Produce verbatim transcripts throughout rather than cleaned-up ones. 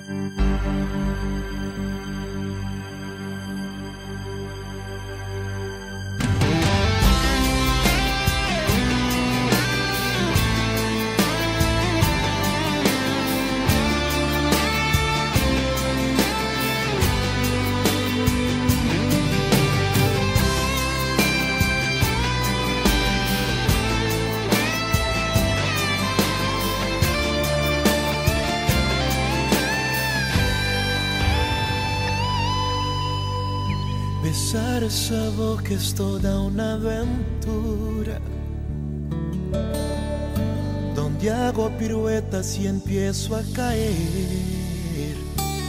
Besar esa boca es toda una aventura, donde hago piruetas y empiezo a caer.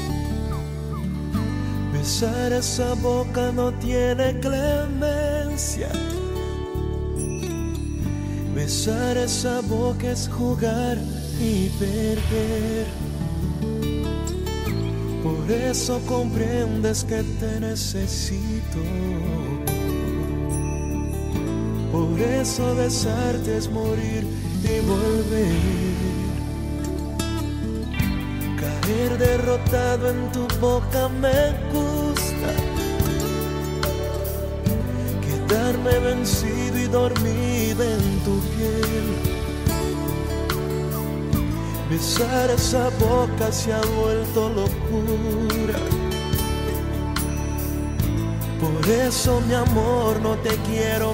Besar esa boca no tiene clemencia. Besar esa boca es jugar y perder. Por eso comprendes que te necesito. Por eso besarte es morir y volver. Caer derrotado en tu boca me gusta. Quedarme vencido y dormido en tu piel. Besar esa boca se ha vuelto locura. Por eso, mi amor, no te quiero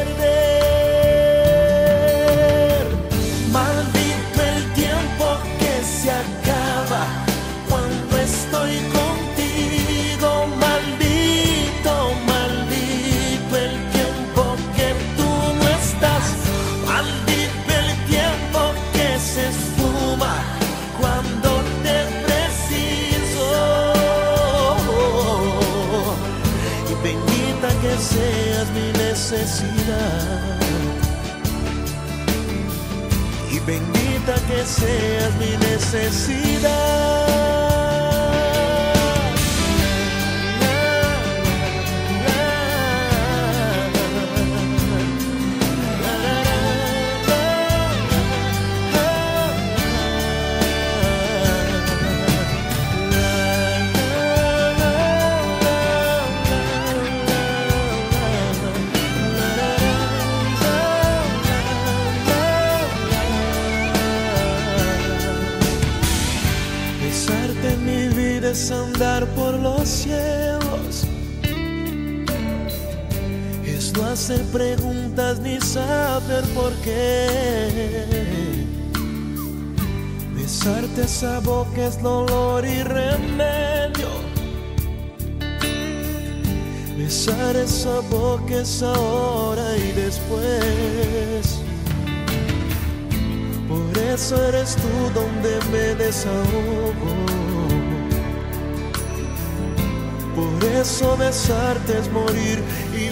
perder. Maldito el tiempo que se acaba cuando estoy contigo. Maldito, maldito el tiempo que tú no estás. Maldito el tiempo que se esfuma cuando te preciso. Y bendita que seas mi necesidad. Y bendita que seas mi necesidad. Besarte en mi vida es andar por los cielos. Es no hacer preguntas ni saber por qué. Besarte esa boca es dolor y remedio. Besar esa boca es ahora y después. Por eso eres tú donde me desahogo. Por eso besarte es morir y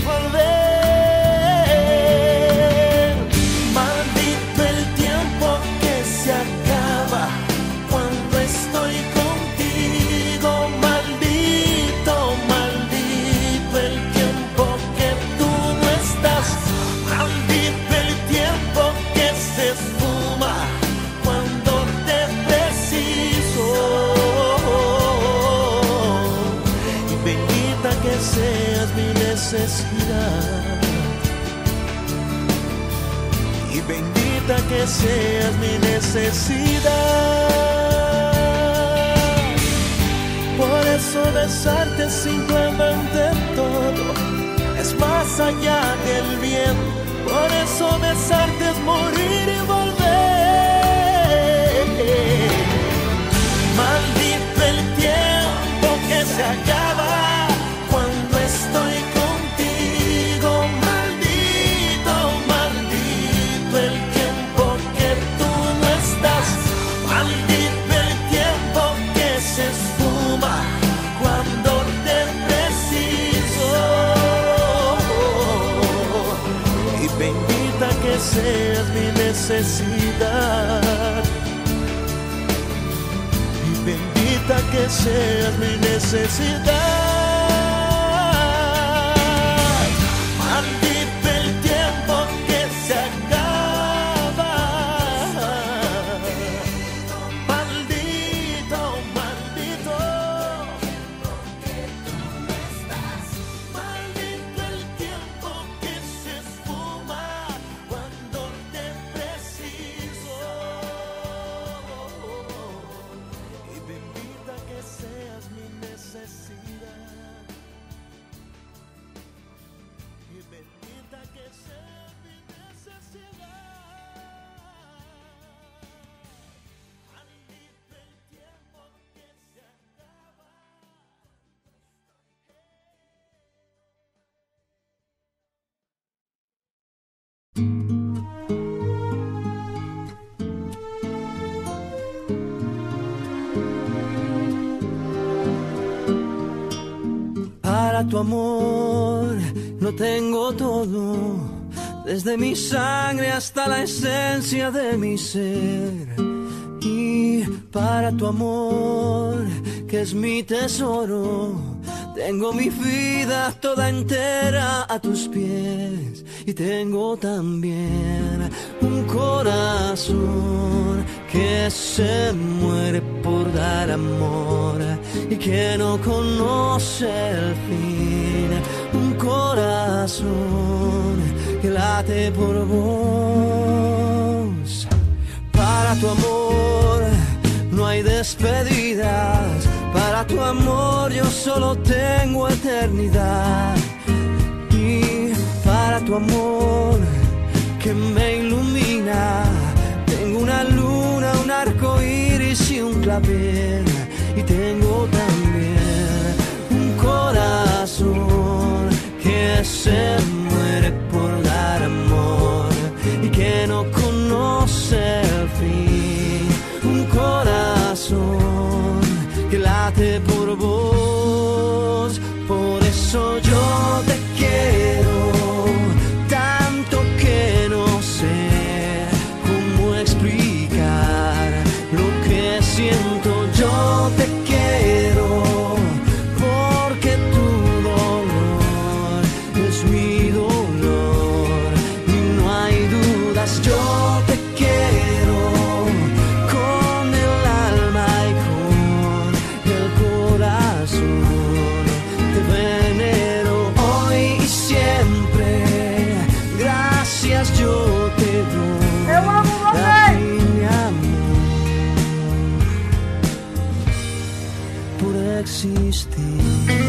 volver. Maldito el tiempo que se acaba cuando estoy contigo. Maldito, maldito el tiempo que tú no estás. Maldito el tiempo que se esfuma cuando te preciso. Y bendita que seas mi necesidad. Y bendita que seas mi necesidad. Por eso besarte es simplemente todo. Es más allá del bien. Por eso besarte es morir y volver. Maldito el tiempo que se acaba cuando estoy contigo. Maldito, maldito el tiempo que tú no estás. Maldito el tiempo que se esfuma cuando te preciso. Y bendita que seas mi necesidad. Y bendita que seas mi necesidad. Maldito el tiempo que se acaba. Maldito, maldito. Para tu amor lo tengo todo, desde mi sangre hasta la esencia de mi ser. Y para tu amor, que es mi tesoro, tengo mi vida toda entera a tus pies. Y tengo también un corazón que se muere por dar amor y que no conoce el fin. Un corazón que late por vos. Para tu amor no hay despedidas, para tu amor yo solo tengo eternidad. Y para tu amor que me ilumina, tengo una luna, un arco iris y un clavel. Y tengo también un corazón que se muere por dar amor y que no conoce el fin. Un corazón que late por vos. Por eso yo te quiero tanto que no sé cómo explicar lo que siento. Yo te quiero porque tu dolor es mi dolor y no hay dudas. Yo te quiero con el alma y con el corazón. Te venero hoy y siempre. Gracias yo te doy a ti, mi amor, por existir.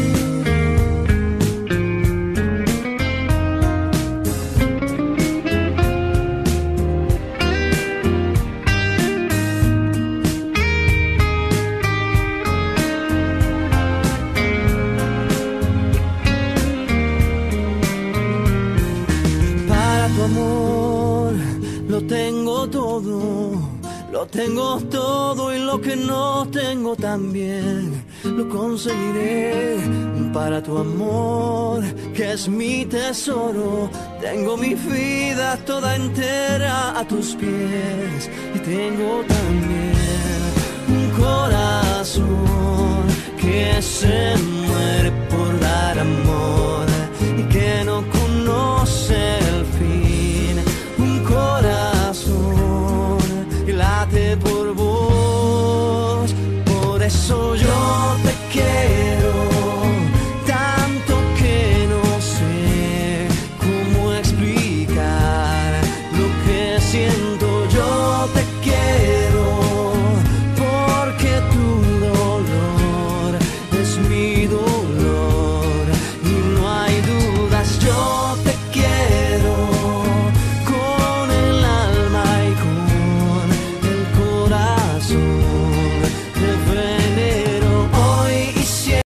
Amor, lo tengo todo, lo tengo todo y lo que no tengo también lo conseguiré. Para tu amor, que es mi tesoro, tengo mi vida toda entera a tus pies. Y tengo también un corazón que se muere por dar amor y que no conoce el fin. Un corazón que late por vos. Por eso yo te quiero